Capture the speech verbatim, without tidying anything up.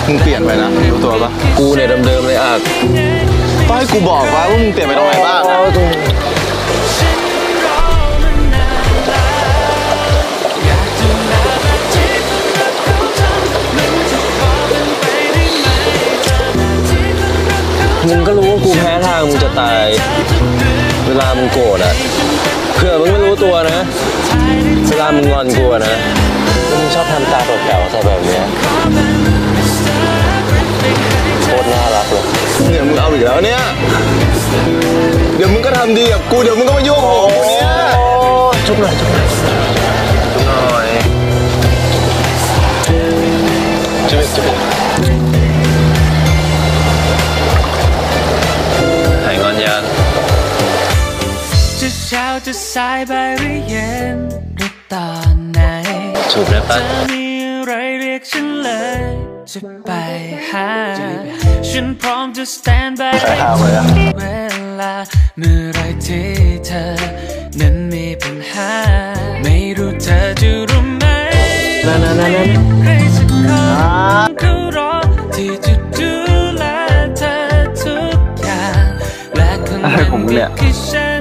มึงเปลี่ยนไปนะรู้ตัวปะกูเนี่ยเดิมๆเลยอ่ะก็ให้กูบอกว่ามึงเปลี่ยนไปตรงไหนบ้างอะมึงก็รู้ว่ากูแพ้ทางมึงจะตายเวลามึงโกรธอะเผื่อมึงไม่รู้ตัวนะเวลามึงงอนกูนะมึงชอบทำตาแป๋วๆใส่แบบเนี้ยโคตรน่ารักเลยเนี่ยมึงเอาอีกแล้วเนี่ยเดี๋ยวมึงก็ทำดีกับกูเดี๋ยวมึงก็มายุ่งกับกูเนี่ยจุ๊บหน่อยจุ๊บหน่อยจุ๊บหน่อยจุ๊บจุ๊บหายงอนยังจะเช้าจะสายบ่ายหรือเย็นหรือตอนไหนจูบได้ปะจะมีอะไรเรียกฉันเลยจะไปหาฉันพร้อมจะ stand by เวลาเมื่อไรที่เธอนั้นมีปัญหาไม่รู้เธอจะรู้ไหมนั่นนั่นนั่นใครสักคนเขารอที่จะดูแลเธอทุกอย่างและคนนั้นก็คือฉัน